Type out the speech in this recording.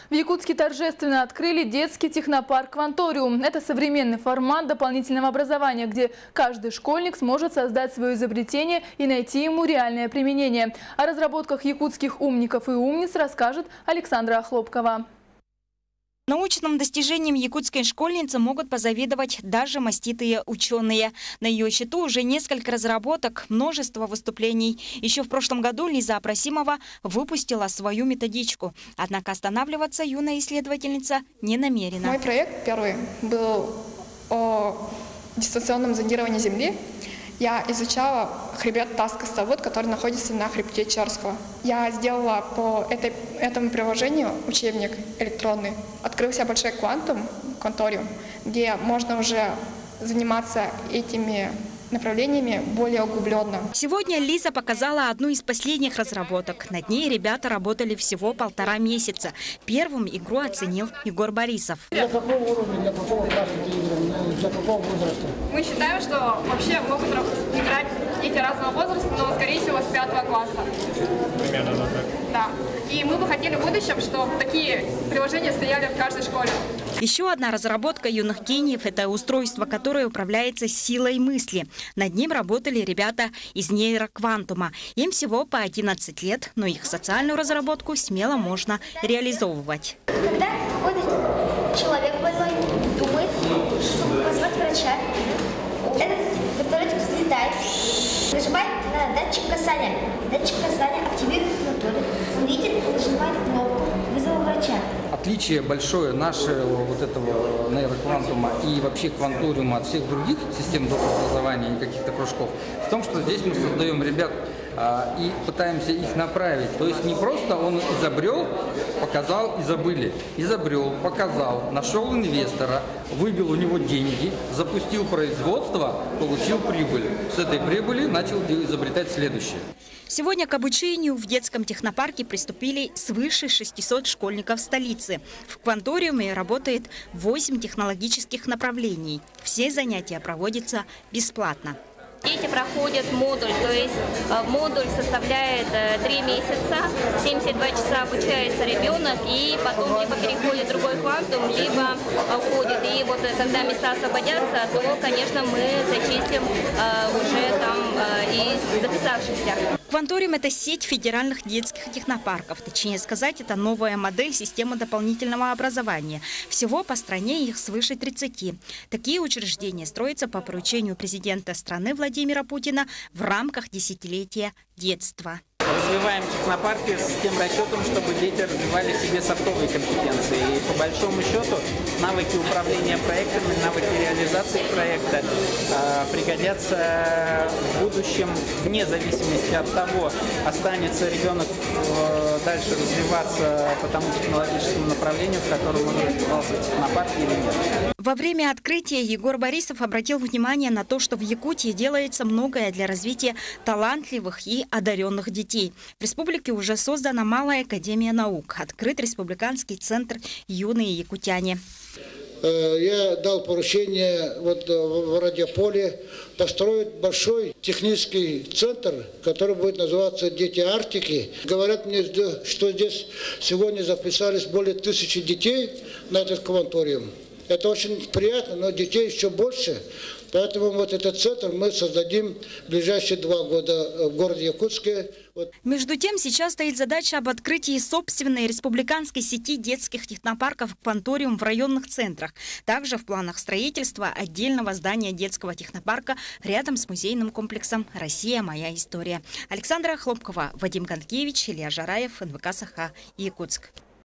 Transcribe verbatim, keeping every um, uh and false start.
В Якутске торжественно открыли детский технопарк «Кванториум». Это современный формат дополнительного образования, где каждый школьник сможет создать свое изобретение и найти ему реальное применение. О разработках якутских умников и умниц расскажет Александра Хлопкова. Научным достижениям якутской школьницы могут позавидовать даже маститые ученые. На ее счету уже несколько разработок, множество выступлений. Еще в прошлом году Лиза Апрасимова выпустила свою методичку. Однако останавливаться юная исследовательница не намерена. Мой проект первый был о дистанционном зондировании Земли. Я изучала хребет Таска-Ставут, который находится на хребте Чарского. Я сделала по этой, этому приложению учебник электронный. Открылся большой квантум, кванториум, где можно уже заниматься этими направлениями более углубленно. Сегодня Лиза показала одну из последних разработок. Над ней ребята работали всего полтора месяца. Первым игру оценил Егор Борисов. Для какого уровня, для какого класса игры, для какого возраста? Мы считаем, что вообще могут играть дети разного возраста, но, скорее всего, с пятого класса. Примерно так. Да. И мы бы хотели в будущем, чтобы такие приложения стояли в каждой школе. Еще одна разработка юных гениев – это устройство, которое управляется силой мысли. Над ним работали ребята из нейроквантума. Им всего по одиннадцать лет, но их социальную разработку смело можно реализовывать. Когда какой-то человек больной думает, чтобы позвать врача, этот вертолетик взлетает, нажимает на датчик касания. Датчик касания активирует моторик, он видит и нажимает кнопку вызова врача. Отличие большое нашего вот этого нейроквантума и вообще кванториума от всех других систем доп. Образования и каких-то кружков в том, что здесь мы создаем ребят а, и пытаемся их направить. То есть не просто он изобрел, показал и забыли. Изобрел, показал, нашел инвестора, выбил у него деньги, запустил производство, получил прибыль. С этой прибыли начал изобретать следующее. Сегодня к обучению в детском технопарке приступили свыше шестисот школьников столицы. В кванториуме работает восемь технологических направлений. Все занятия проводятся бесплатно. Дети проходят модуль, то есть модуль составляет три месяца, семьдесят два часа обучается ребенок, и потом либо переходит в другой квантум, либо уходит. И вот когда места освободятся, то, конечно, мы зачислим уже там из записавшихся. Кванториум – это сеть федеральных детских технопарков. Точнее сказать, это новая модель системы дополнительного образования. Всего по стране их свыше тридцати. Такие учреждения строятся по поручению президента страны Владимира Путина в рамках десятилетия детства. Развиваем технопарки с тем расчетом, чтобы дети развивали в себе софтовые компетенции. И по большому счету навыки управления проектами, навыки реализации проекта э, пригодятся в будущем, вне зависимости от того, останется ребенок э, дальше развиваться по тому технологическому направлению, в котором он развивался в технопарке или нет. Во время открытия Егор Борисов обратил внимание на то, что в Якутии делается многое для развития талантливых и одаренных детей. В республике уже создана Малая академия наук, открыт республиканский центр «Юные якутяне». Я дал поручение вот в Радиополе построить большой технический центр, который будет называться «Дети Арктики». Говорят мне, что здесь сегодня записались более тысячи детей на этот кванториум. Это очень приятно, но детей еще больше. Поэтому вот этот центр мы создадим в ближайшие два года в городе Якутске. Вот. Между тем, сейчас стоит задача об открытии собственной республиканской сети детских технопарков «Кванториум» в районных центрах. Также в планах строительства отдельного здания детского технопарка рядом с музейным комплексом «Россия. Моя история». Александра Хлопкова, Вадим Ганкевич, Илья Жараев, эн вэ ка Саха, Якутск.